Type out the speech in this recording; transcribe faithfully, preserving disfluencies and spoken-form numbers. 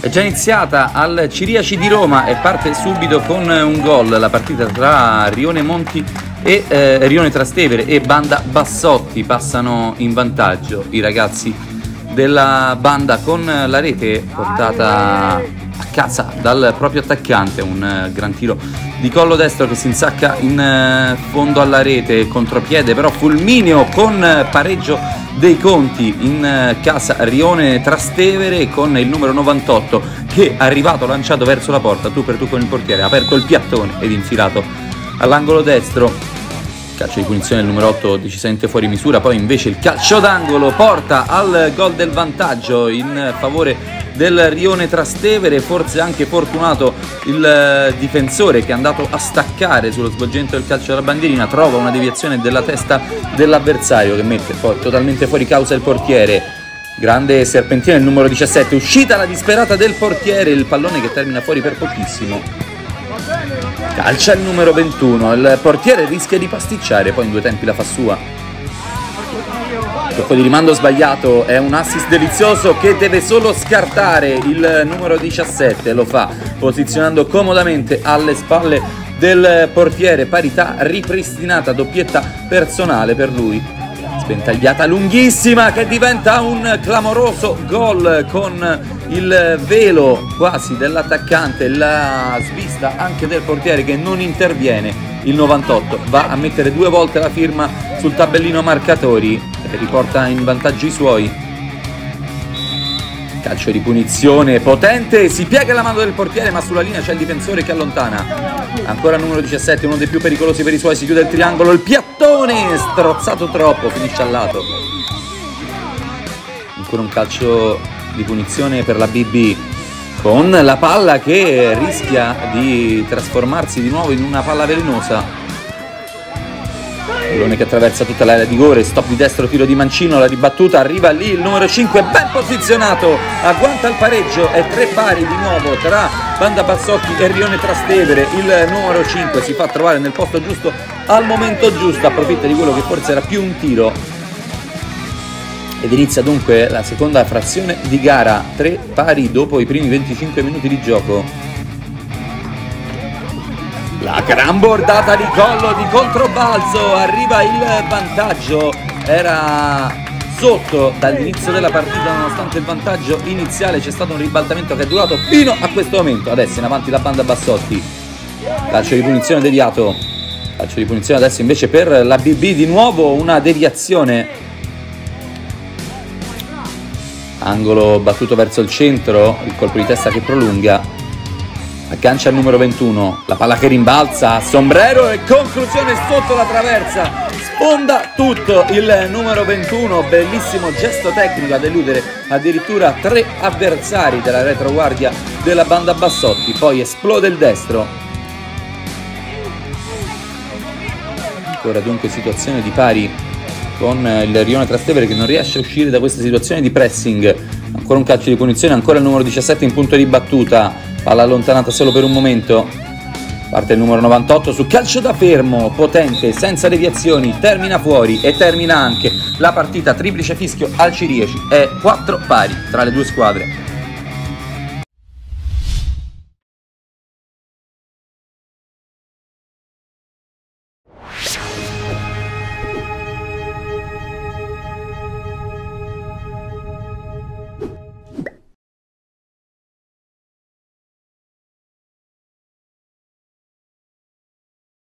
È già iniziata al Ciriaci di Roma e parte subito con un gol la partita tra Rione Monti e eh, Rione Trastevere e Banda Bassotti. Passano in vantaggio i ragazzi della Banda con la rete portata a casa dal proprio attaccante, un uh, gran tiro di collo destro che si insacca in uh, fondo alla rete, contropiede però fulmineo con uh, pareggio dei conti in uh, casa Rione Trastevere, con il numero novantotto che è arrivato lanciato verso la porta, tu per tu con il portiere, ha aperto il piattone ed infilato all'angolo destro. Calcio di punizione del numero otto decisamente fuori misura, poi invece il calcio d'angolo porta al gol del vantaggio in favore del Rione Trastevere. Forse anche fortunato il difensore che è andato a staccare sullo svolgimento del calcio della bandierina, trova una deviazione della testa dell'avversario che mette poi totalmente fuori causa il portiere. Grande serpentina il numero diciassette, uscita la disperata del portiere, il pallone che termina fuori per pochissimo. Calcia il numero ventuno, il portiere rischia di pasticciare, poi in due tempi la fa sua. Tocco di rimando sbagliato, è un assist delizioso che deve solo scartare il numero diciassette, lo fa posizionando comodamente alle spalle del portiere, parità ripristinata, doppietta personale per lui. Sventagliata lunghissima che diventa un clamoroso gol con il velo quasi dell'attaccante, la svista anche del portiere che non interviene. Il novantotto va a mettere due volte la firma sul tabellino marcatori e riporta in vantaggio i suoi. Calcio di punizione potente, si piega la mano del portiere ma sulla linea c'è il difensore che allontana. Ancora il numero diciassette, uno dei più pericolosi per i suoi, si chiude il triangolo, il piattone strozzato troppo, finisce al lato. Ancora un calcio di punizione per la B B con la palla che rischia di trasformarsi di nuovo in una palla velenosa. Pallone che attraversa tutta l'area di rigore, stop di destro, tiro di Mancino, la ribattuta, arriva lì il numero cinque ben posizionato, agguanta il pareggio, è tre pari di nuovo tra Banda Bassotti e Rione Trastevere. Il numero cinque si fa trovare nel posto giusto al momento giusto, approfitta di quello che forse era più un tiro ed inizia dunque la seconda frazione di gara, tre pari dopo i primi venticinque minuti di gioco. La gran bordata di collo di controbalzo, arriva il vantaggio, era sotto dall'inizio della partita nonostante il vantaggio iniziale, c'è stato un ribaltamento che è durato fino a questo momento. Adesso in avanti la Banda Bassotti, calcio di punizione deviato, calcio di punizione adesso invece per la B B, di nuovo una deviazione, angolo battuto verso il centro, il colpo di testa che prolunga. Aggancia il numero ventuno, la palla che rimbalza, sombrero e conclusione sotto la traversa, sfonda tutto il numero ventuno, bellissimo gesto tecnico ad eludere addirittura tre avversari della retroguardia della Banda Bassotti, poi esplode il destro. Ancora dunque situazione di pari con il Rione Trastevere che non riesce a uscire da questa situazione di pressing. Ancora un calcio di punizione, ancora il numero diciassette in punto di battuta, palla allontanata solo per un momento, parte il numero novantotto su calcio da fermo, potente, senza deviazioni, termina fuori e termina anche la partita. Triplice fischio al Ciriaci, è quattro pari tra le due squadre.